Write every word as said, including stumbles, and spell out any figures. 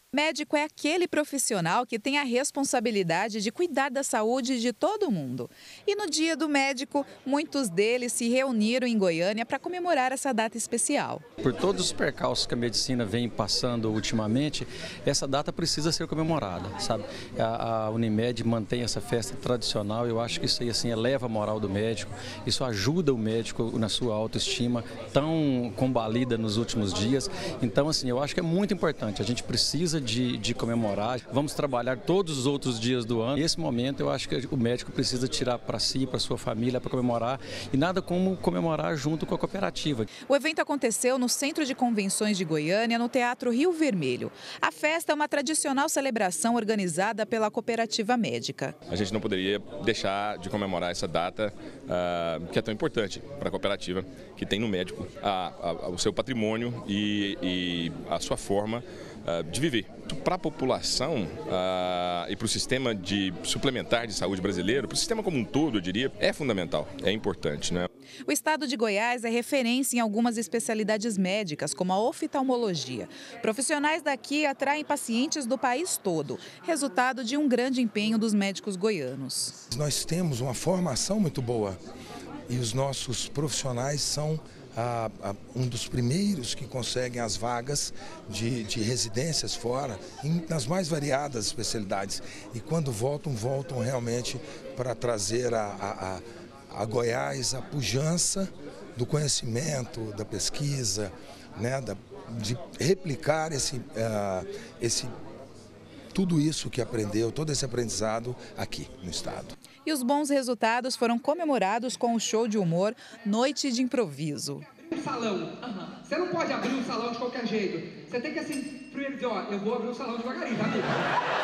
Médico é aquele profissional que tem a responsabilidade de cuidar da saúde de todo mundo. E no Dia do Médico, muitos deles se reuniram em Goiânia para comemorar essa data especial. Por todos os percalços que a medicina vem passando ultimamente, essa data precisa ser comemorada, sabe? A, a Unimed mantém essa festa tradicional, eu acho que isso aí assim, eleva a moral do médico, isso ajuda o médico na sua autoestima, tão combalida nos últimos dias. Então, assim, eu acho que é muito importante, a gente precisa De, de comemorar, vamos trabalhar todos os outros dias do ano. Nesse momento eu acho que o médico precisa tirar para si, para sua família, para comemorar, e nada como comemorar junto com a cooperativa. O evento aconteceu no Centro de Convenções de Goiânia, no Teatro Rio Vermelho. A festa é uma tradicional celebração organizada pela Cooperativa Médica. A gente não poderia deixar de comemorar essa data uh, que é tão importante para a cooperativa, que tem no médico a, a, o seu patrimônio e, e a sua forma de viver. Para a população uh, e para o sistema de suplementar de saúde brasileiro, para o sistema como um todo, eu diria, é fundamental, é importante, né? O estado de Goiás é referência em algumas especialidades médicas, como a oftalmologia. Profissionais daqui atraem pacientes do país todo, resultado de um grande empenho dos médicos goianos. Nós temos uma formação muito boa e os nossos profissionais são A, a, um dos primeiros que conseguem as vagas de, de residências fora, em, nas mais variadas especialidades. E quando voltam, voltam realmente para trazer a, a, a Goiás a pujança do conhecimento, da pesquisa, né, da, de replicar esse, uh, esse, tudo isso que aprendeu, todo esse aprendizado aqui no estado. E os bons resultados foram comemorados com o show de humor Noite de Improviso. Salão. Uhum. Você não pode abrir um salão de qualquer jeito. Você tem que assim, primeiro dizer, ó, eu vou abrir um salão devagarinho, tá, amigo?